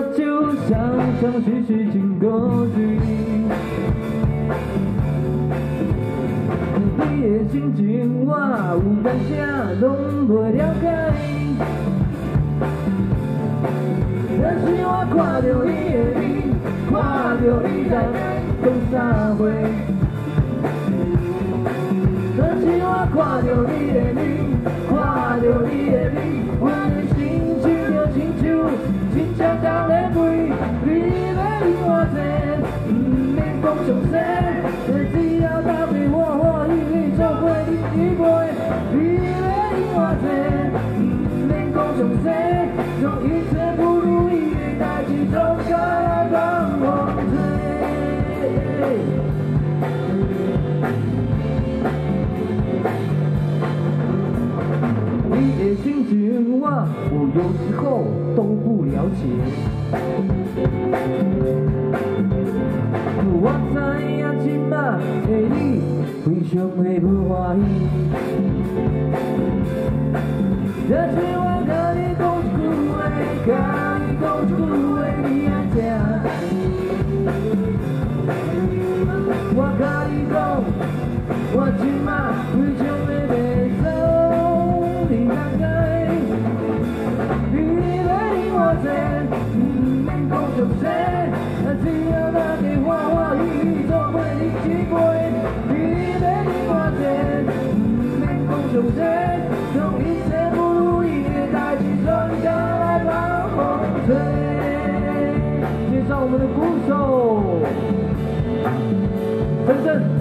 就像徐徐经过去。你的心情我有感啥拢袂了解，但是我看到你的脸，看到你在讲啥话。但是我看到你的脸，看到你的脸，我的心情就亲像真正当咧飞。你要离我多，不免讲详细，只要搭配我与你做伙日子过。你要离我多，不免讲详细，将一切不如意的代志总交来帮我做。你的心情我有时候都不了解，我知影即摆的你非常的无欢喜，但是我甲你讲一句话，甲你讲一句话，你爱听。我甲你讲，我即摆非常的袂走，你哪解？你要离我多，不免讲详细，只要打电话，我与你做伙日子过。你要离我多，不免讲详细，将一切不如意的代志转交来帮我做。介绍我们的鼓手。深圳。